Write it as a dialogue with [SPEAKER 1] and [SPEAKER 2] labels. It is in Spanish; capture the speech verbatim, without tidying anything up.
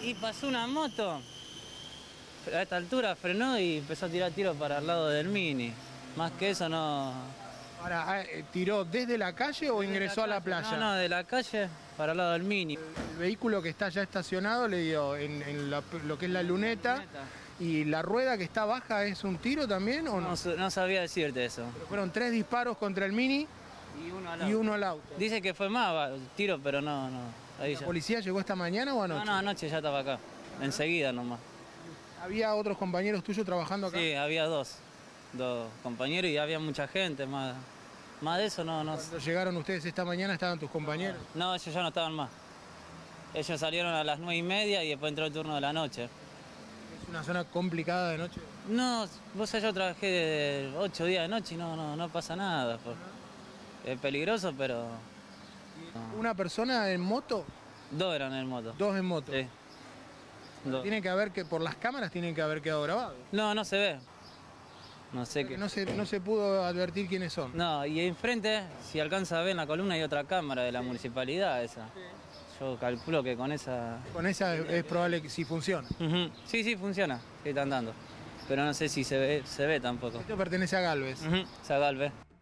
[SPEAKER 1] Y pasó una moto, a esta altura frenó y empezó a tirar tiros para el lado del Mini. Más que eso no...
[SPEAKER 2] Ahora, ¿tiró desde la calle o
[SPEAKER 1] Desde
[SPEAKER 2] ingresó
[SPEAKER 1] la
[SPEAKER 2] a la
[SPEAKER 1] calle.
[SPEAKER 2] playa?
[SPEAKER 1] No, no, de la calle para el lado del Mini.
[SPEAKER 2] El vehículo que está ya estacionado le dio en, en la- lo que es la luneta,
[SPEAKER 1] luneta.
[SPEAKER 2] y la rueda que está baja, ¿es un tiro también o no?
[SPEAKER 1] No, no sabía decirte eso.
[SPEAKER 2] Pero fueron tres disparos contra el Mini
[SPEAKER 1] Y uno al
[SPEAKER 2] y
[SPEAKER 1] auto.
[SPEAKER 2] uno al auto.
[SPEAKER 1] Dice que fue más va, tiro, pero no, no. Ahí
[SPEAKER 2] ¿La
[SPEAKER 1] ya.
[SPEAKER 2] policía llegó esta mañana o anoche?
[SPEAKER 1] No, no, anoche ya estaba acá. Enseguida nomás.
[SPEAKER 2] ¿Había otros compañeros tuyos trabajando acá?
[SPEAKER 1] Sí, había dos. Dos compañeros y había mucha gente. Más, más de eso no, no.
[SPEAKER 2] Cuando llegaron ustedes esta mañana, ¿estaban tus compañeros?
[SPEAKER 1] No, ellos ya no estaban más. Ellos salieron a las nueve y media y después entró el turno de la noche.
[SPEAKER 2] ¿Es una zona complicada de noche?
[SPEAKER 1] No, vos sabés, yo trabajé de ocho días de noche y no, no, no pasa nada. Pues. Es peligroso, pero... no.
[SPEAKER 2] ¿Una persona en moto?
[SPEAKER 1] Dos eran en el moto.
[SPEAKER 2] Dos en moto.
[SPEAKER 1] Sí. Dos.
[SPEAKER 2] Tiene que haber que, por las cámaras tienen que haber quedado grabados.
[SPEAKER 1] No, no se ve. No sé qué.
[SPEAKER 2] No se, no se pudo advertir quiénes son.
[SPEAKER 1] No, y enfrente, si alcanza a ver en la columna, hay otra cámara de la municipalidad esa. Yo calculo que con esa...
[SPEAKER 2] Con esa es, es probable que sí funcione.
[SPEAKER 1] Ujú. Sí, sí, funciona. Sí, están dando. Pero no sé si se ve, se ve tampoco.
[SPEAKER 2] Esto pertenece a Galvez.
[SPEAKER 1] Ujú. Esa Galvez.